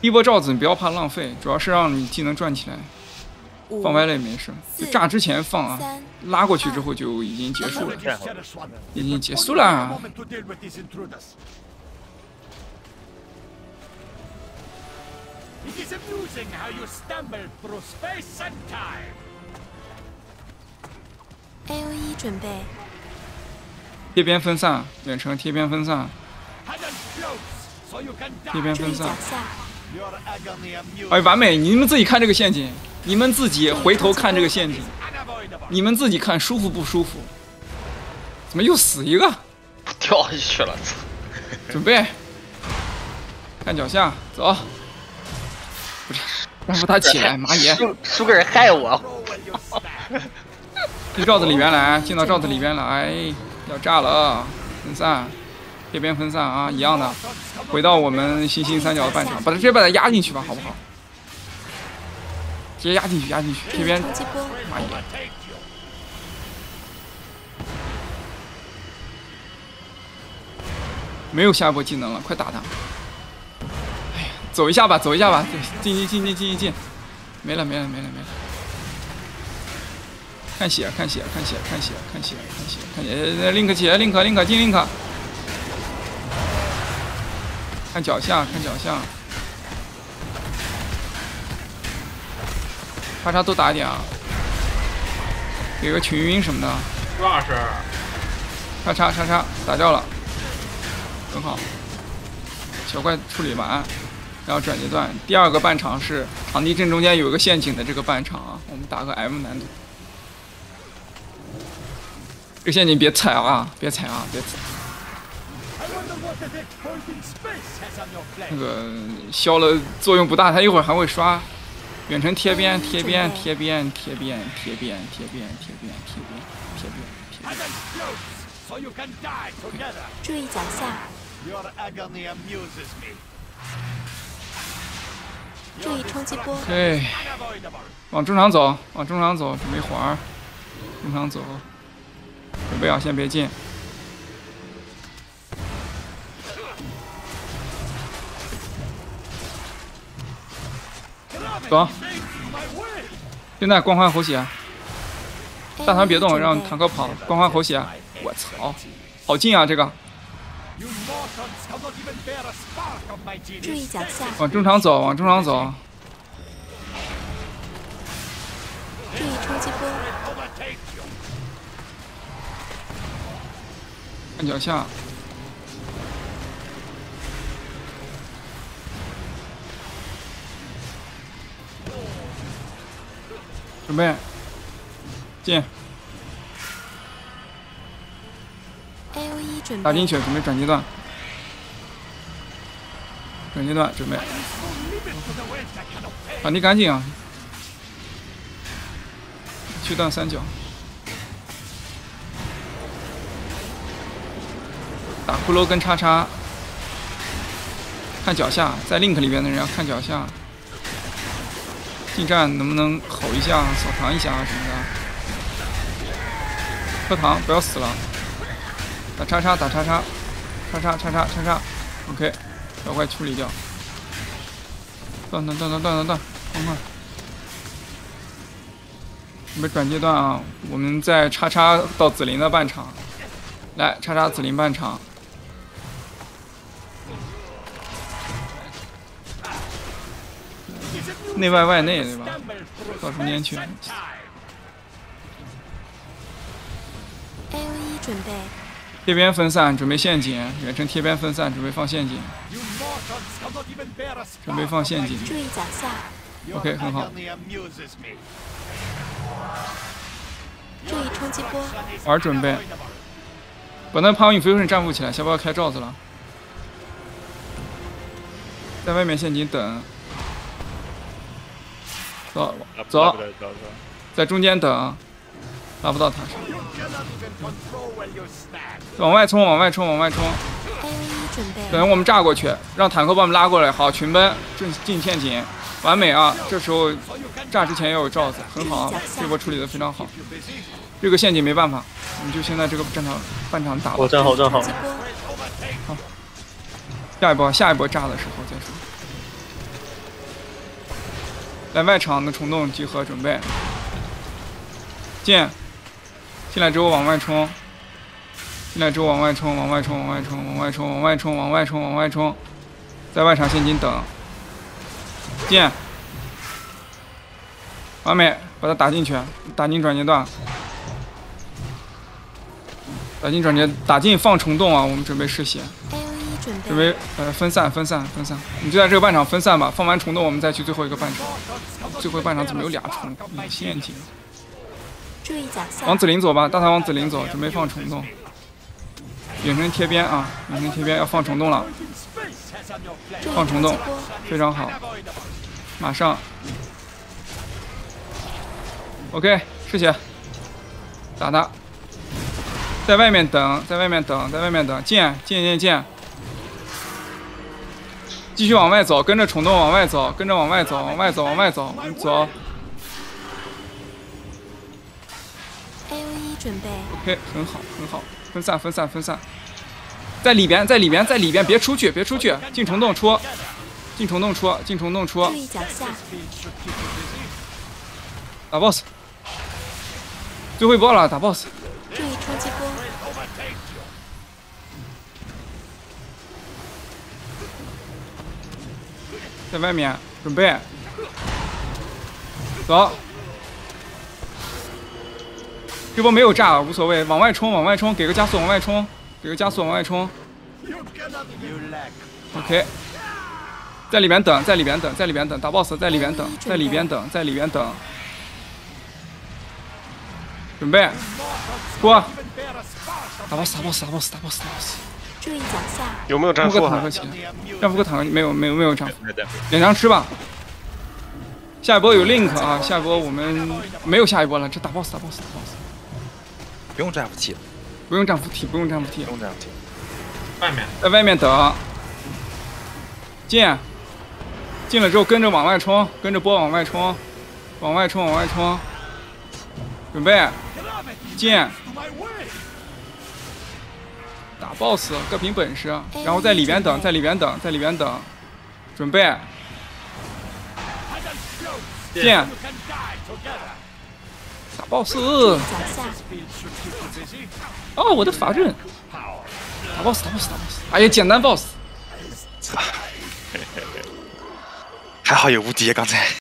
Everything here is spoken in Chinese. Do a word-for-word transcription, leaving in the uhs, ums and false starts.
第一波罩子你不要怕浪费，主要是让你技能转起来。放歪了也没事，就炸之前放啊，拉过去之后就已经结束了，已经结束了。 A O E 准备。 贴边分散，远程贴边分散，贴边分散。哎，完美！你们自己看这个陷阱，你们自己回头看这个陷阱，你们自己看舒服不舒服？怎么又死一个？ 掉下去了！ 准备，看脚下，走。不是，让不他起来，马爷。 输个人害我。 进罩子里边来，进到罩子里边来，要炸了，分散，这边分散啊，一样的。回到我们星星三角的半场，把它直接把它压进去吧，好不好？直接压进去，压进去，这边马爷。没有下一波技能了，快打他！哎呀，走一下吧，走一下吧，进进进进进进进，没了没了没了没了。看血看血看血看血看血看血看血 ，link 起 link link 进 link。看脚下看脚下，叉叉多打一点啊，给个群晕什么的。 二十。 叉叉叉叉打掉了。很好，小怪处理完，然后转阶段。第二个半场是场地正中间有一个陷阱的这个半场啊，我们打个 M 难度。这个陷阱别踩啊，别踩啊，别踩。那个消了作用不大，他一会儿还会刷。远程贴边贴边贴边贴边贴边贴边贴边贴边贴边贴边。 注意脚下。注意冲击波。 对，往中场走，往中场走，准备环，中场走，准备啊，先别进。走。现在光环喉血，大团别动，让坦克跑，光环喉血。我操，好近啊这个！ 注意脚下。 往中场走，往中场走。 注意冲击波。 看脚下。准备进。打进去，准备转阶段。转阶段准备。场地干净啊！去断三角。打骷髅跟叉叉。看脚下，在 link 里边的人要看脚下。近战能不能吼一下、扫堂一下什么的？喝糖，不要死了。打叉叉，打叉叉，叉叉叉叉叉叉 ，OK， 小怪处理掉。断断断断断断断，快快！准备转阶段啊！我们在叉叉到紫菱的半场，来叉叉紫菱半场。内外外内对吧？到中间去。A O E 准备。 贴边分散，准备陷阱。远程贴边分散，准备放陷阱。准备放陷阱。 注意脚下。 OK， 很好。 注意冲击波。 玩准备。把那胖运飞顺站不起来，先不要开罩子了。在外面陷阱等。走走，在中间等，拉不到他身。往外冲，往外冲，往外冲。等我们炸过去，让坦克把我们拉过来。好，群奔进进陷阱，完美啊！这时候炸之前要有罩子，很好啊，这波处理的非常好。这个陷阱没办法，我们就现在这个战场半场打。 我站好，站好。 好，下一波下一波炸的时候再说。 来外场的虫洞集合，准备。进，进来之后往外冲，进来之后往外冲，往外冲，往外冲，往外冲，往外冲，往外冲，往外冲，在外场陷阱等。进，完美，把它打进去，打进转接段。 打进转接，打进放虫洞啊！我们准备试血， A O E 准备， 准备呃分散分散分散，我们就在这个半场分散吧。放完虫洞，我们再去最后一个半场。最后一个半场怎么有俩虫？有陷阱。 注意脚下。 王子领走吧，大唐王子领走，准备放虫洞。远程贴边啊！远程贴边要放虫洞了，放虫洞，非常好，马上。OK， 试血，打他。 在外面等，在外面等，在外面等，进进进进，继续往外走，跟着虫洞往外走，跟着往外走，往外走，往外走，走。 A O E 准备。 OK， 很好，很好，分散，分散，分散，在里边，在里边，在里边，别出去，别出去，进虫洞出，进虫洞出，进虫洞出。 注意脚下。 打 boss， 最后一波了，打 boss。 注意冲击波。 在外面准备，走。这波没有炸，无所谓，往外冲，往外冲，给个加速，往外冲，给个加速，往外冲。OK， 在里边等，在里边等，在里边等，打 boss， 在里边等，在里边等，在里边等。准备，过。 打 boss 打 boss 打 boss 打 boss 打 boss， 注意脚下。 有没有战术？ 坦克起来，战俘个坦克没有没有没有战俘，两枪吃吧。下一波有 link 啊，下一波我们没有下一波了，这打 boss 打 boss 打 boss。 不用战俘体， 不用战俘体，不用战俘体， 不用战俘体。 外面， 在外面等。进，进了之后跟着往外冲，跟着波往外冲，往外冲往外冲。准备，进。 打 boss 各凭本事，然后在里边等，在里边等，在里边等，准备，进，打 boss。哦，我的法阵，打 boss 打 boss 打 boss， 哎呀，简单 boss， 还好有无敌，刚才。